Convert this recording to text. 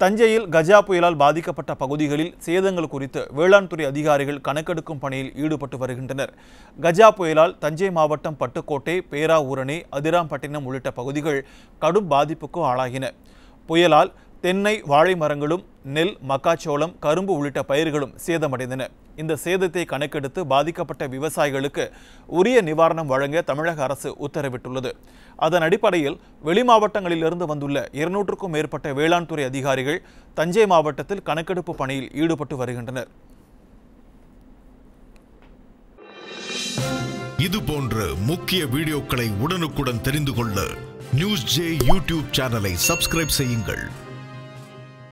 தஞ்சையில் கஜா புயலால் பாதிக்கப்பட்ட பகுதிகளில் சேதங்கள் குறித்து வேளாண் துறை அதிகாரிகள் கணக்கெடுக்கும் பணியில் ஈடுபட்டு வருகின்றனர். கஜா புயலால் தஞ்சை மாவட்டம் பட்டுக்கோட்டை, பேராவூரணி, அதிராம்பட்டினம் உள்ளிட்ட பகுதிகள் கடும் பாதிப்புக்கு ஆளாகின. புயலால் தென்னை, வாழை மரங்களும், நெல், மக்காச்சோளம், கரும்பு உள்ளிட்ட பயிர்களும் சேதமடைந்தன. இந்த சேதத்தை கணக்கெடுத்து பாதிக்கப்பட்ட விவசாயிகளுக்கு உரிய நிவாரணம் வழங்க தமிழக அரசு உத்தரவிட்டுள்ளது. அதன் அடிப்படையில் வெளி மாவட்டங்களிலிருந்து வந்துள்ள 200க்கும் மேற்பட்ட வேளாண் துறை அதிகாரிகள் தஞ்சை மாவட்டத்தில் கணக்கெடுப்பு பணியில் ஈடுபட்டு வருகின்றனர். இது போன்ற முக்கிய வீடியோக்களை உடனுக்குடன் தெரிந்து கொள்ள நியூஸ் ஜே யூடியூப் சேனலை சப்ஸ்கிரைப் செய்யுங்கள்.